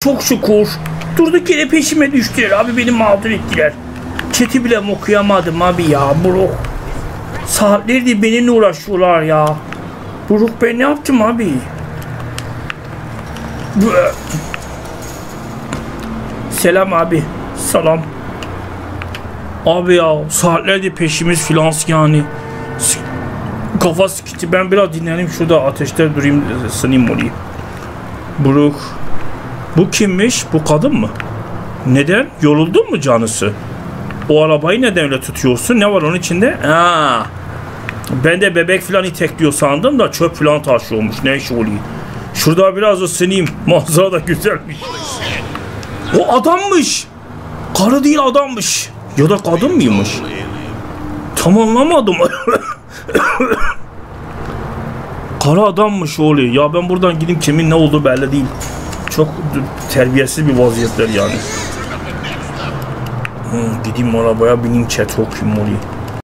çok şükür. Durduk yere peşime düştüler abi, beni mağdur ettiler. Chat'i bile okuyamadım abi ya bro. Saatlerdir benimle uğraşıyorlar ya. Bro ben ne yaptım abi? Selam abi. Selam. Abi ya saatlerdir peşimiz filans yani. Kafa sıkıntı. Ben biraz dinleneyim şurada, ateşte durayım, ısınayım orayı. Buruk. Bu kimmiş? Bu kadın mı? Neden? Yoruldun mu canısı? O arabayı neden öyle tutuyorsun? Ne var onun içinde? Aa. Ben de bebek falan itekliyor sandım da çöp falan taşıyormuş. Ne iş oluyor? Şurada biraz ısınayım. Manzara da güzelmiş. O adammış. Karı değil adammış. Ya da kadın mıymış? Tam anlamadım. Kara adammış oğlu. Ya ben buradan gideyim, kimin ne olduğu belli değil. Çok terbiyesiz bir vaziyetler yani. Gideyim arabaya bineyim, chat okuyayım orayı.